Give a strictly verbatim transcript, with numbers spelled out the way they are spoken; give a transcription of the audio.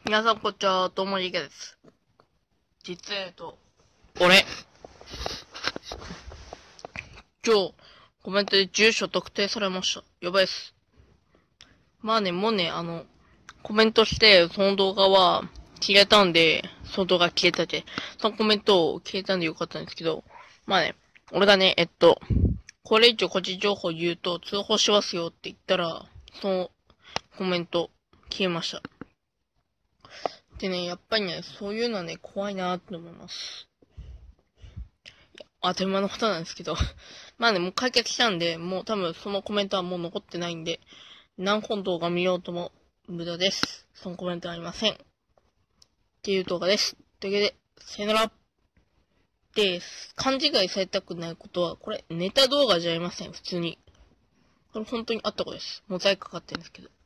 皆さんこんにちは、どうもりげです。実は、えっと、俺、今日、コメントで住所特定されました。やばいっす。まあね、もうね、あの、コメントして、その動画は消えたんで、その動画消えたで、そのコメントを消えたんでよかったんですけど、まあね、俺がね、えっと、これ以上個人情報言うと通報しますよって言ったら、そのコメント消えました。でね、やっぱりね、そういうのはね、怖いなーって思います。当たり前のことなんですけど。まあね、もう解決したんで、もう多分そのコメントはもう残ってないんで、何本動画見ようとも無駄です。そのコメントはありません。っていう動画です。というわけで、さよなら。で、勘違いされたくないことは、これネタ動画じゃありません。普通に。これ本当にあったことです。モザイクかかってるんですけど。